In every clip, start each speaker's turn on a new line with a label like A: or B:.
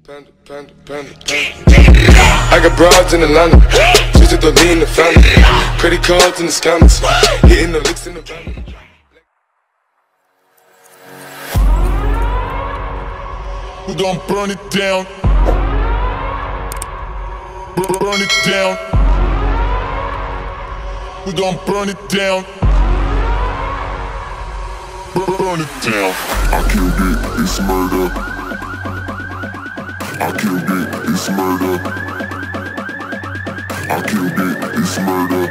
A: Panda, panda, panda, panda. I got broads in Atlanta, just to lean the family. Credit cards in the scammers, hitting the licks in the van.
B: We gon' burn it down. Burn it down. We gon' burn it down. Burn it down. I killed it, it's murder. I killed it, it's murder. I killed it, it's murder.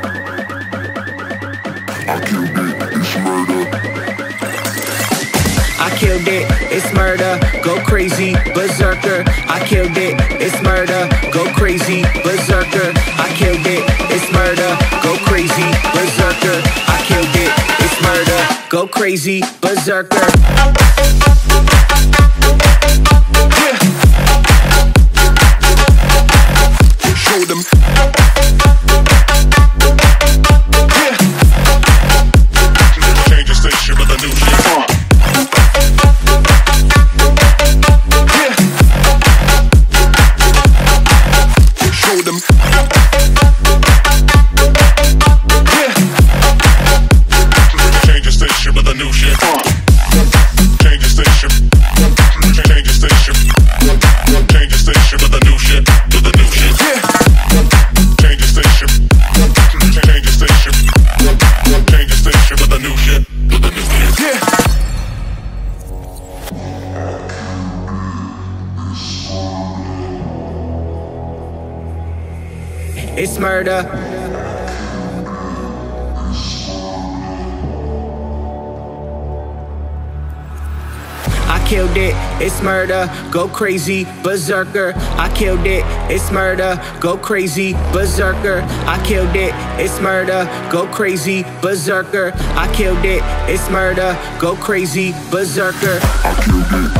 B: I killed it, it's murder.
C: I killed it, it's murder, go crazy, berserker. I killed it, it's murder, go crazy, berserker. I killed it, it's murder, go crazy, berserker. I killed it, it's murder, go crazy, berserker.
B: Show them. Change the station with a new shit. Show them. Change the station with a new shit. Change the station. Change the station. Change the station with a new shit. With a new shit. Change the station. Change the station. Change the station with a new shit. With a new shit.
C: It's murder. I killed it, it's murder, go crazy, berserker. I killed it, it's murder, go crazy, berserker. I killed it, it's murder, go crazy, berserker. I killed it, it's murder, go crazy, berserker.
B: I killed it.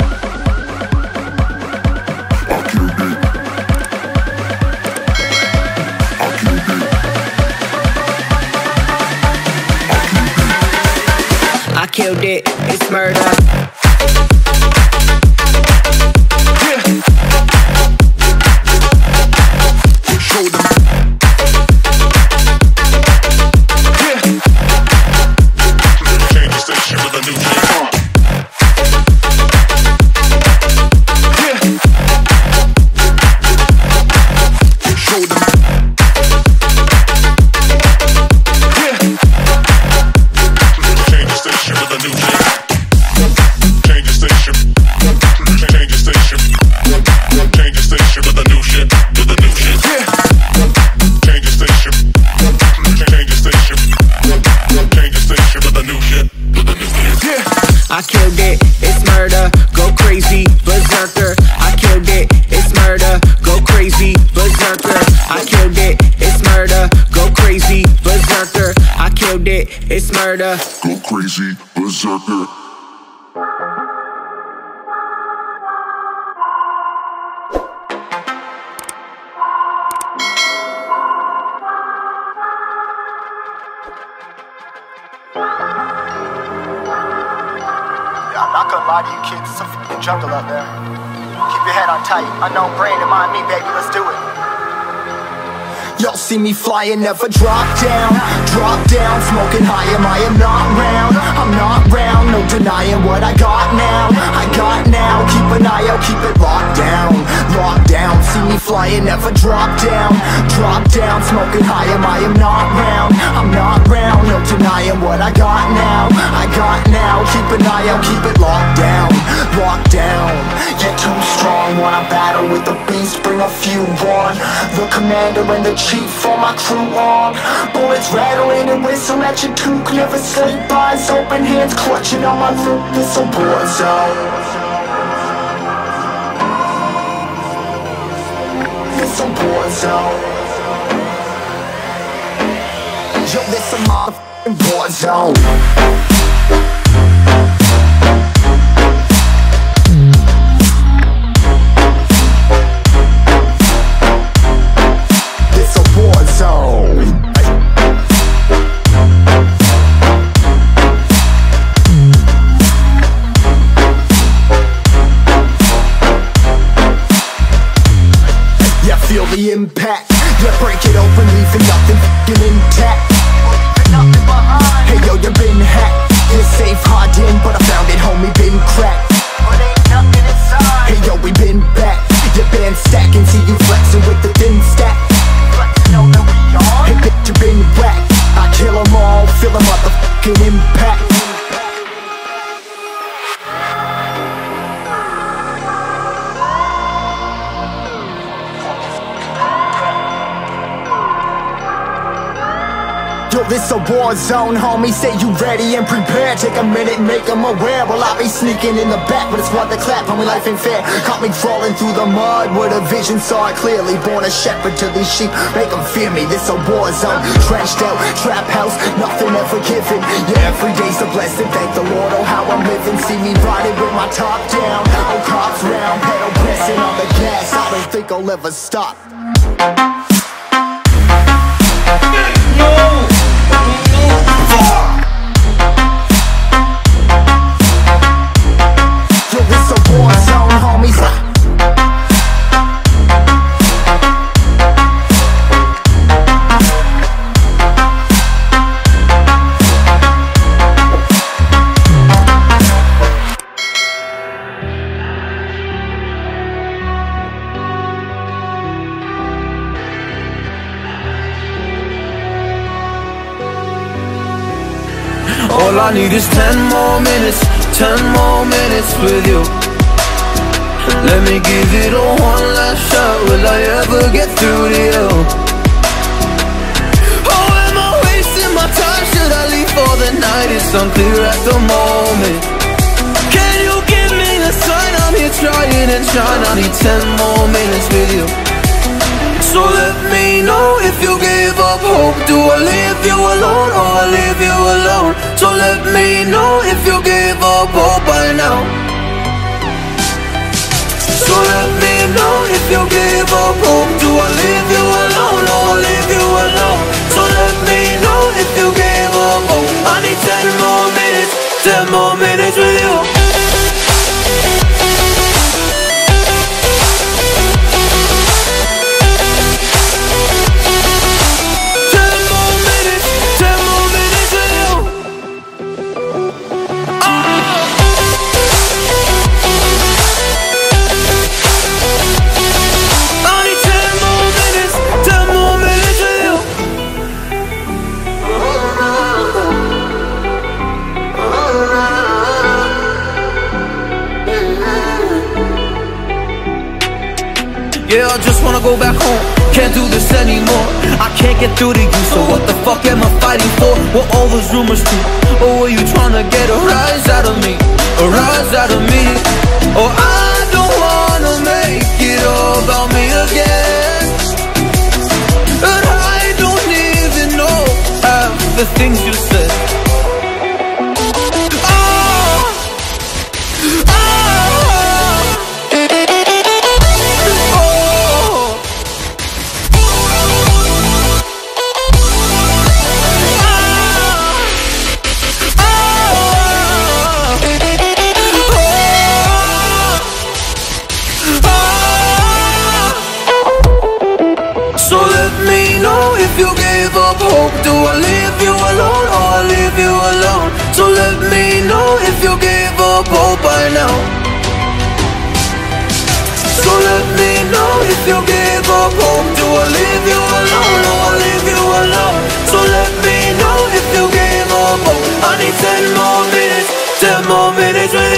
C: I killed it, it's murder.
B: Show them. Change the station with a new shit. Show them. Change the station with a new shit. Change the station. Change the station. Change the station with a new shit. With a new shit. Change the station. Change the station. Change the station with a new shit. With a new shit.
C: I killed it, it's murder, go crazy, berserker. I killed it, it's murder, go crazy, berserker. I killed it, it's murder, go crazy, berserker. I killed it, it's murder.
B: Go crazy, berserker.
D: I'm not gonna lie to you kids, it's a fucking jungle out there. Keep your head on tight, unknown brain and mind me, baby, let's do it. Y'all see me flying, never drop down, smoking high, I am not round, I'm not round, no denying what I got now, keep an eye out, keep it locked down, see me flying, never drop down, smoking high, I am not round, I'm not round, no denying what I got now, keep an eye out, keep it locked down, you're too strong, wanna battle with the beast, bring a few on, the commander and the chief for my crew on. Bullets rattling and whistle at your toque. Never sleep, eyes open, hands clutching on my loot. This a war zone. This a war zone. Yo, this a motherfucking war zone. the impact. Yeah, break it open, leaving nothing f***ing intact. Hey yo, you been hacked. You're safe, hard in, but I found it, homie, been cracked. Hey yo, we been back. Your band stacking, see you flexing with the thin stack. Hey bitch, you been whacked. I kill them all, feel the motherfucking impact. Yo, this a war zone, homie, say you ready and prepared. Take a minute and make them aware. Well, I be sneaking in the back, but it's worth the clap, homie, life ain't fair. Caught me crawling through the mud with a vision, saw it clearly. Born a shepherd to these sheep, make them fear me. This a war zone, trashed out, trap house, nothing ever given. Yeah, every day's a blessing, thank the Lord, oh how I'm living. See me riding with my top down, oh cops round, pedal pressing on the gas. I don't think I'll ever stop.
E: All I need is 10 more minutes, 10 more minutes with you. Let me give it a one last shot. Will I ever get through to you? Oh, am I wasting my time? Should I leave for the night? It's unclear at the moment. Can you give me a sign? I'm here trying and trying. I need 10 more minutes with you. So let me know if you gave up hope. Do I leave you alone or I leave you alone? So let me know if you gave up hope by now. So let me know if you gave up hope. Do I leave you alone or I leave you alone? So let me know if you gave up hope. I need 10 more minutes, 10 more minutes with you. Yeah, I just wanna go back home. Can't do this anymore. I can't get through to you, so what the fuck am I fighting for? Were all those rumors true? Or were you trying to get a rise out of me? A rise out of me? Oh, I don't wanna make it all about me again. And I don't even know half the things you said. You gave up hope. Do I leave you alone or I leave you alone? So let me know if you gave up hope by now. So let me know if you gave up hope. Do I leave you alone or I leave you alone? So let me know if you gave up hope. I need 10 more minutes, 10 more minutes.